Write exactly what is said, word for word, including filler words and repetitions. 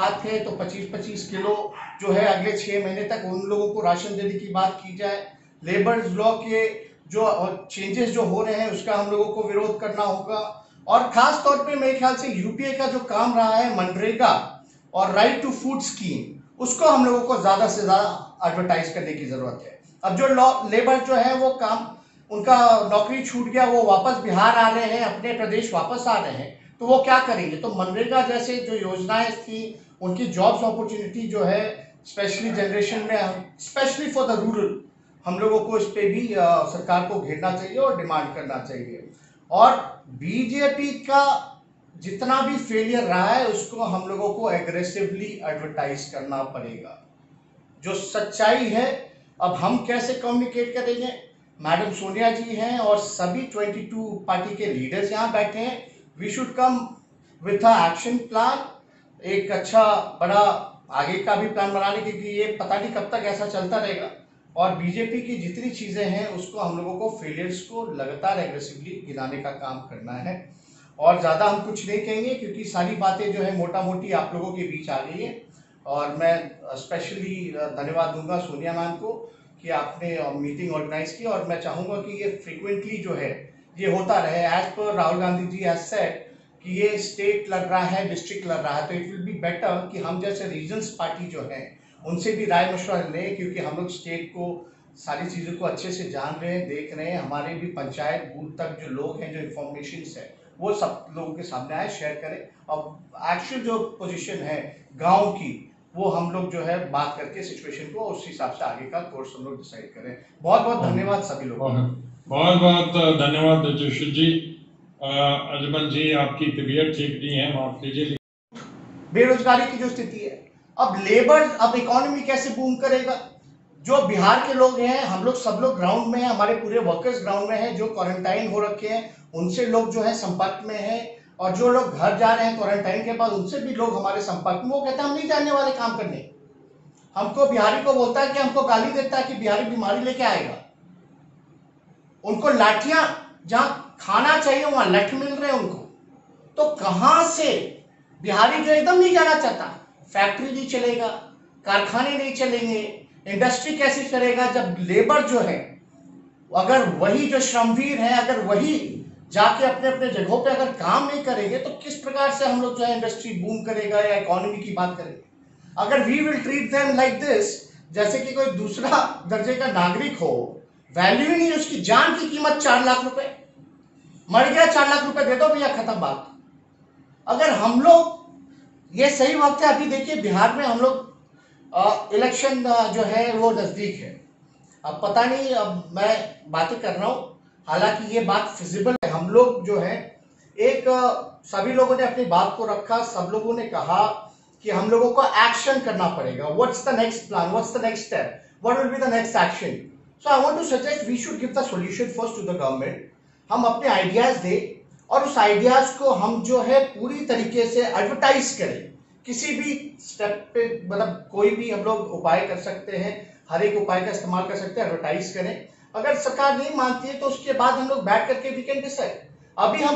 बात है तो पच्चीस पच्चीस किलो जो है अगले छह महीने तक उन लोगों को राशन देने की बात की जाए। लेबर लॉ के जो चेंजेस जो हो रहे हैं उसका हम लोगों को विरोध करना होगा। और खास तौर पे मेरे ख्याल से यूपीए का जो काम रहा है मनरेगा और राइट टू फूड स्कीम, उसको हम लोगों को ज्यादा से ज्यादा एडवर्टाइज करने की जरूरत है। अब जो लॉ लेबर जो है वो काम उनका नौकरी छूट गया, वो वापस बिहार आ रहे हैं, अपने प्रदेश वापस आ रहे हैं, तो वो क्या करेंगे? तो मनरेगा जैसे जो योजनाएं थी उनकी जॉब्स अपॉर्चुनिटी जो है स्पेशली जनरेशन में, स्पेशली फॉर द रूरल, हम लोगों को इस पे भी आ, सरकार को घेरना चाहिए और डिमांड करना चाहिए। और बीजेपी का जितना भी फेलियर रहा है उसको हम लोगों को एग्रेसिवली एडवर्टाइज करना पड़ेगा। जो सच्चाई है अब हम कैसे कम्युनिकेट करेंगे? मैडम सोनिया जी हैं और सभी बाईस पार्टी के लीडर्स यहाँ बैठे हैं। We should come with a action plan, एक अच्छा बड़ा आगे का भी प्लान बनाने, क्योंकि ये पता नहीं कब तक ऐसा चलता रहेगा। और बीजेपी की जितनी चीजें हैं उसको हम लोगों को फेलियर्स को लगातार एग्रेसिवली गिनाने का काम करना है। और ज्यादा हम कुछ नहीं कहेंगे क्योंकि सारी बातें जो है मोटा मोटी आप लोगों के बीच आ गई है। और मैं स्पेशली धन्यवाद दूंगा सोनिया मैम को कि आपने मीटिंग ऑर्गेनाइज की, और मैं चाहूंगा कि ये फ्रीक्वेंटली जो है ये होता रहे। एज पर राहुल गांधी जी हैज सेड कि ये स्टेट लड़ रहा है, डिस्ट्रिक्ट लड़ रहा है, तो इट विल बी बेटर कि हम जैसे रीजन्स पार्टी जो है उनसे भी राय मशवरा लें, क्योंकि हम लोग स्टेट को सारी चीज़ों को अच्छे से जान रहे हैं, देख रहे हैं। हमारे भी पंचायत बूथ तक जो लोग हैं, जो इन्फॉर्मेशन है वो सब लोगों के सामने आए, शेयर करें। अब एक्चुअल जो पोजीशन है गांव की वो हम लोग जो है बात करके सिचुएशन को उस हिसाब से आगे का कोर्स हम लोग डिसाइड करें। बहुत बहुत धन्यवाद सभी लोगों को। बहुत बहुत धन्यवाद जोशी जी। अजमल जी आपकी तबीयत ठीक नहीं है, माफ कीजिए। बेरोजगारी की जो स्थिति है, अब लेबर, अब इकोनॉमी कैसे बूम करेगा? जो बिहार के लोग हैं, हम लोग सब लोग ग्राउंड में हैं, हमारे पूरे वर्कर्स ग्राउंड में हैं, जो क्वारंटाइन हो रखे हैं उनसे लोग जो है संपर्क में हैं, और जो लोग घर जा रहे हैं क्वारंटाइन के बाद उनसे भी लोग हमारे संपर्क में। वो कहते हैं हम नहीं जाने वाले काम करने। हमको बिहारी को बोलता है कि हमको गाली देता है कि बिहारी बीमारी लेके आएगा। उनको लाठियां जहां खाना चाहिए वहां लठ मिल रहे हैं उनको। तो कहां से बिहारी जो एकदम नहीं जाना चाहता, फैक्ट्री नहीं चलेगा, कारखाने नहीं चलेंगे, इंडस्ट्री कैसे चलेगा जब लेबर जो है, अगर वही जो श्रमवीर है, अगर वही जाके अपने अपने जगहों पे अगर काम नहीं करेंगे तो किस प्रकार से हम लोग जो है इंडस्ट्री बूम करेगा या इकोनॉमी की बात करेंगे? अगर we will treat them like this, जैसे कि कोई दूसरा दर्जे का नागरिक हो, वैल्यू ही नहीं, उसकी जान की कीमत चार लाख रुपए, मर गया चार लाख रुपए दे दो भैया, खत्म बात। अगर हम लोग, ये सही वक्त है, अभी देखिए बिहार में हम लोग इलेक्शन जो है वो नजदीक है। अब पता नहीं, अब मैं बातें कर रहा हूं, हालांकि ये बात फिजिबल है। हम लोग जो है एक सभी लोगों ने अपनी बात को रखा, सब लोगों ने कहा कि हम लोगों को एक्शन करना पड़ेगा। What's the next plan, what's the next step, what will be the next action? So I want to suggest we should give the solution first to the government. हम अपने आइडियाज दें और उस आइडियाज को हम जो है पूरी तरीके से एडवर्टाइज करें। किसी भी स्टेप पे, मतलब कोई भी हम लोग उपाय कर सकते हैं, हर एक उपाय का इस्तेमाल कर सकते हैं, एडवर्टाइज करें। अगर सरकार नहीं मानती है तो उसके बाद हम लोग बैठ करके वी कैन डिसाइड। अभी हम